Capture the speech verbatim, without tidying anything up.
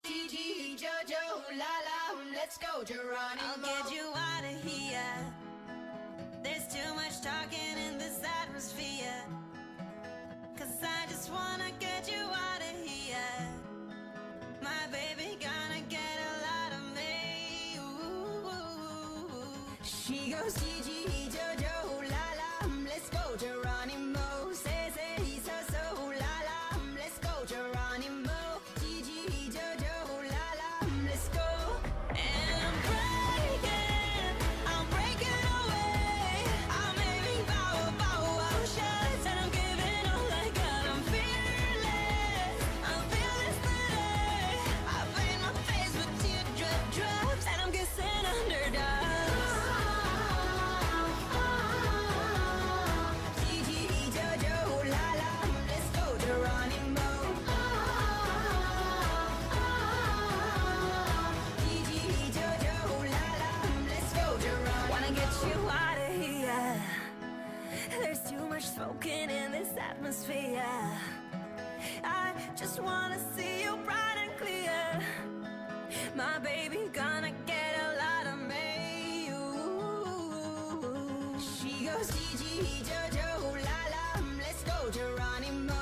Gigi, Jojo, Lala, let's go, Geronimo. I'll get you out of here. There's too much talking in this atmosphere. Cause I just wanna get you out of here. My baby gonna get a lot of me. Ooh. She goes Gigi, Jojo, Lala, let's go, Geronimo. Say, say, so, so, Lala, let's go, Geronimo. Gigi, Jojo, Lala, let's go. And I'm breaking, I'm breaking away. I'm aiming power, power shots, and I'm giving all I got. I'm fearless, I'm fearless today. I paint my face with teardrop drops, and I'm kissing underdogs. Gigi, Jojo, Lala, let's go, Geronimo. Gigi, Jojo, Lala, let's go, Geronimo. Wanna get you out of here. There's too much smoking in this atmosphere. I just wanna see you bright and clear. My baby gonna get a lot of me. Ooh. She goes Gigi, Jojo, Lala, let's go, Geronimo.